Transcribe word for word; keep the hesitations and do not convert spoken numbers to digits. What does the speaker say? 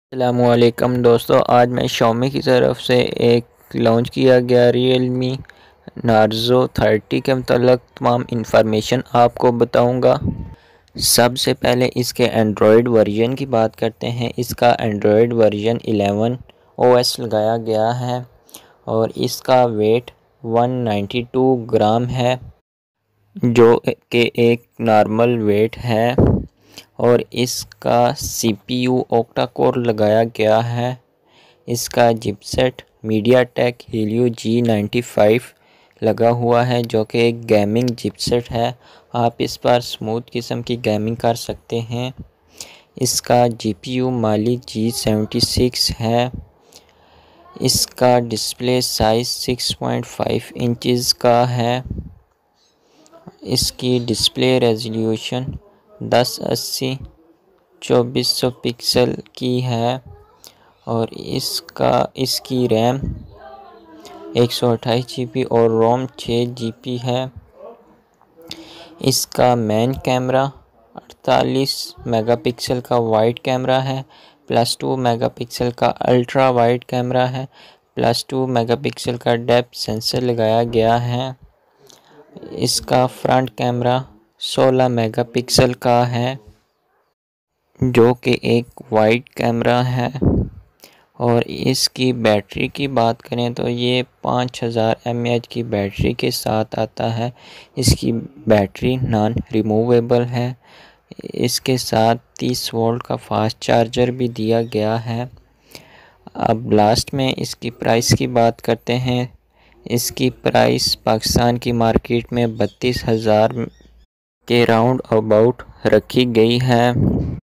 अस्सलामुअलैकुम दोस्तों, आज मैं Xiaomi की तरफ से एक लॉन्च किया गया Realme Narzo थर्टी के मतलब तमाम इंफॉर्मेशन आपको बताऊंगा। सबसे पहले इसके एंड्रॉयड वर्जन की बात करते हैं। इसका android version eleven O S लगाया गया है और इसका weight one ninety two gram है, जो कि एक नॉर्मल वेट है। और इसका सीपीयू ऑक्टा कोर लगाया गया है। इसका chipset MediaTek Helio G ninety five लगा हुआ है, जो कि एक गेमिंग चिपसेट है। आप इस पर स्मूथ किस्म की गेमिंग कर सकते हैं। इसका GPU Mali G seventy six है। इसका display size six point five inches का है। इसकी डिस्प्ले रेजोल्यूशन दस अस्सी चौबीस सौ पिक्सल की है और इसका इसकी रैम एक सौ अट्ठाईस जी बी और रोम छः जी बी है। इसका मेन कैमरा अड़तालीस मेगापिक्सल का वाइड कैमरा है, प्लस टू मेगापिक्सल का अल्ट्रा वाइड कैमरा है, प्लस टू मेगापिक्सल का डेप्थ सेंसर लगाया गया है। इसका फ्रंट कैमरा सोलह मेगापिक्सल का है, जो कि एक वाइड कैमरा है। और इसकी बैटरी की बात करें तो ये पाँच हज़ार एम ए एच की बैटरी के साथ आता है। इसकी बैटरी नॉन रिमूवेबल है। इसके साथ तीस वोल्ट का फास्ट चार्जर भी दिया गया है। अब लास्ट में इसकी प्राइस की बात करते हैं। इसकी प्राइस पाकिस्तान की मार्केट में बत्तीस हज़ार के राउंड अबाउट रखी गई है।